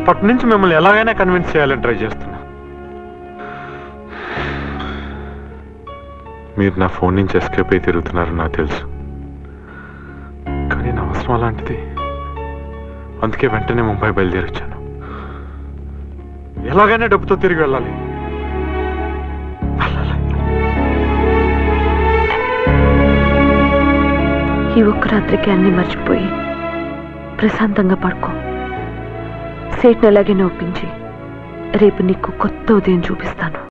అప్పటి నుంచి మిమ్మల్ని ఎలాగైనా కన్విన్స్ చేయాలని ట్రై చేస్తున్నా. మీరు నా ఫోన్ నుంచి ఎస్కేప్ అయి తిరుగుతున్నారని నాకు తెలుసు, కానీ నా అవసరం అలాంటిది. అందుకే వెంటనే ముంబై బయలుదేరొచ్చాను. ఎలాగైనా డబ్బుతో తిరిగి వెళ్ళాలి. ఈ ఒక్క రాత్రికి అన్ని మర్చిపోయి ప్రశాంతంగా పడుకో. సేట్ని ఎలాగైనా ఒప్పించి రేపు నీకు కొత్త ఉదయం చూపిస్తాను.